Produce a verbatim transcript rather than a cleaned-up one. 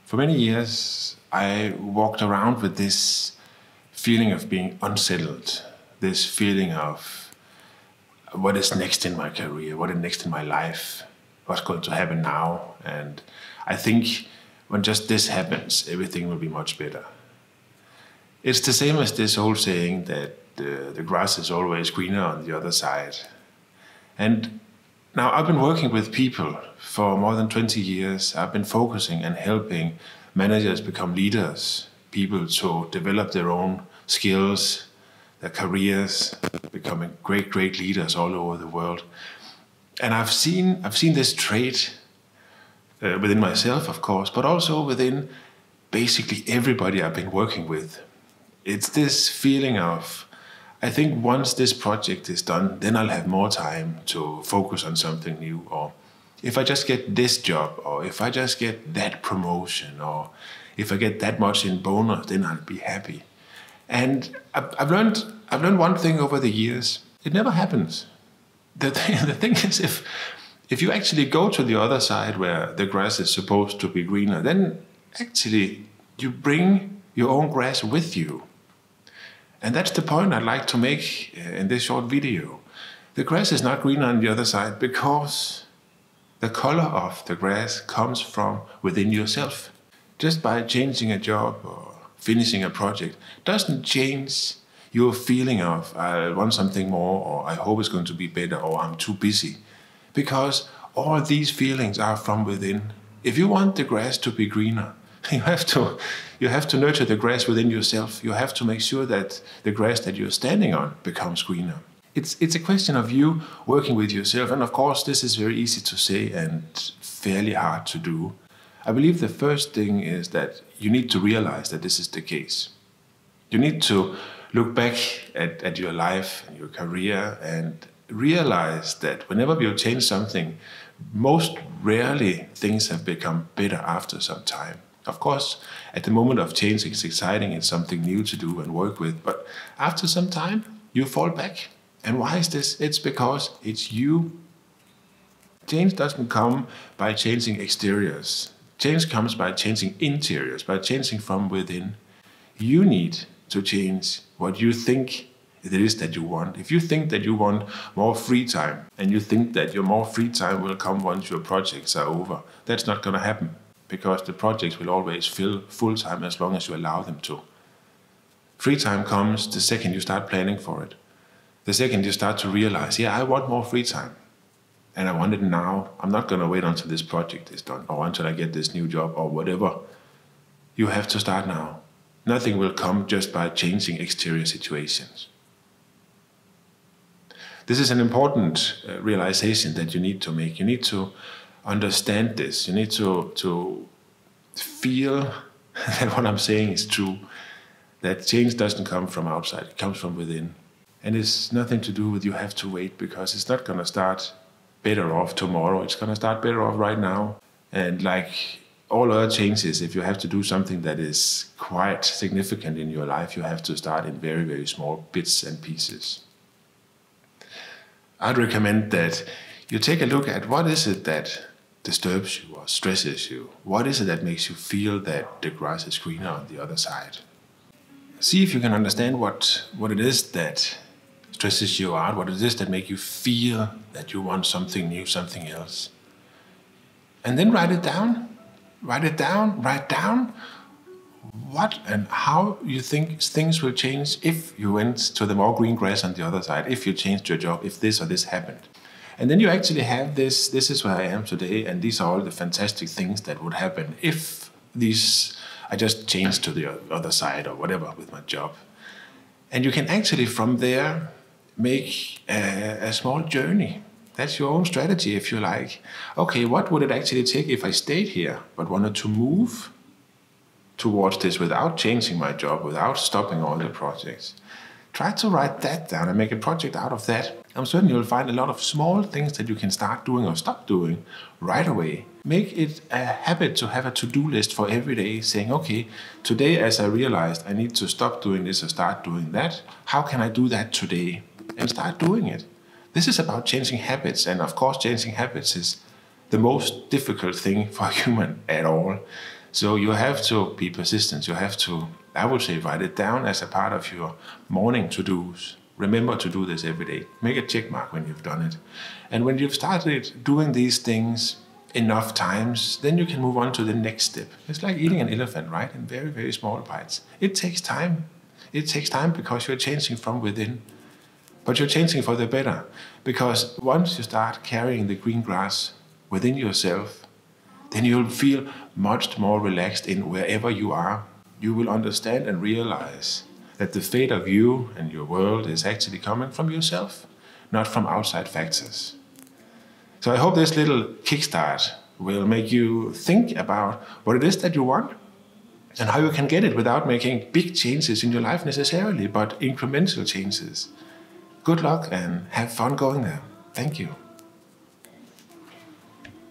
For many years, I walked around with this feeling of being unsettled, this feeling of what is next in my career, what is next in my life, what's going to happen now. And I think when just this happens, everything will be much better. It's the same as this old saying that the, the grass is always greener on the other side. And now I've been working with people for more than twenty years. I've been focusing and helping managers become leaders, people to develop their own skills, their careers, becoming great, great leaders all over the world. And I've seen, I've seen this trait uh, within myself, of course, but also within basically everybody I've been working with. It's this feeling of, I think once this project is done, then I'll have more time to focus on something new. Or if I just get this job, or if I just get that promotion, or if I get that much in bonus, then I'll be happy. And I've learned, I've learned one thing over the years. It never happens. The thing, the thing is, if, if you actually go to the other side where the grass is supposed to be greener, then actually you bring your own grass with you. And that's the point I'd like to make in this short video. The grass is not greener on the other side because the color of the grass comes from within yourself. Just by changing a job or finishing a project doesn't change your feeling of I want something more, or I hope it's going to be better, or I'm too busy. Because all these feelings are from within. If you want the grass to be greener, You have to, you have to nurture the grass within yourself. You have to make sure that the grass that you're standing on becomes greener. It's, it's a question of you working with yourself. And of course, this is very easy to say and fairly hard to do. I believe the first thing is that you need to realize that this is the case. You need to look back at, at your life and your career and realize that whenever you change something, most rarely things have become better after some time. Of course, at the moment of change, it's exciting, it's something new to do and work with. But after some time, you fall back. And why is this? It's because it's you. Change doesn't come by changing exteriors. Change comes by changing interiors, by changing from within. You need to change what you think it is that you want. If you think that you want more free time, and you think that your more free time will come once your projects are over, that's not going to happen. Because the projects will always fill full time as long as you allow them to. Free time comes the second you start planning for it. The second you start to realize, yeah, I want more free time. And I want it now. I'm not going to wait until this project is done, or until I get this new job, or whatever. You have to start now. Nothing will come just by changing exterior situations. This is an important uh, realization that you need to make. You need to understand this. You need to, to feel that what I'm saying is true, that change doesn't come from outside, it comes from within. And it's nothing to do with you have to wait, because it's not going to start better off tomorrow, it's going to start better off right now. And like all other changes, if you have to do something that is quite significant in your life, you have to start in very, very small bits and pieces. I'd recommend that you take a look at what is it that disturbs you or stresses you. What is it that makes you feel that the grass is greener on the other side? See if you can understand what, what it is that stresses you out, what it is that makes you feel that you want something new, something else. And then write it down. Write it down. Write down what and how you think things will change if you went to the more green grass on the other side, if you changed your job, if this or this happened. And then you actually have this, this is where I am today, and these are all the fantastic things that would happen if these, I just changed to the other side or whatever with my job. And you can actually from there make a, a small journey. That's your own strategy if you like. Okay, what would it actually take if I stayed here but wanted to move towards this without changing my job, without stopping all the projects? Try to write that down and make a project out of that. I'm certain you'll find a lot of small things that you can start doing or stop doing right away. Make it a habit to have a to-do list for every day, saying, okay, today as I realized I need to stop doing this or start doing that, how can I do that today? And start doing it. This is about changing habits, and of course changing habits is the most difficult thing for a human at all. So you have to be persistent. You have to, I would say, write it down as a part of your morning to-dos. Remember to do this every day. Make a check mark when you've done it. And when you've started doing these things enough times, then you can move on to the next step. It's like eating an elephant, right? In very, very small bites. It takes time. It takes time because you're changing from within. But you're changing for the better. Because once you start carrying the green grass within yourself, then you'll feel much more relaxed in wherever you are. You will understand and realize that the fate of you and your world is actually coming from yourself, not from outside factors. So I hope this little kickstart will make you think about what it is that you want and how you can get it without making big changes in your life necessarily, but incremental changes. Good luck and have fun going there. Thank you.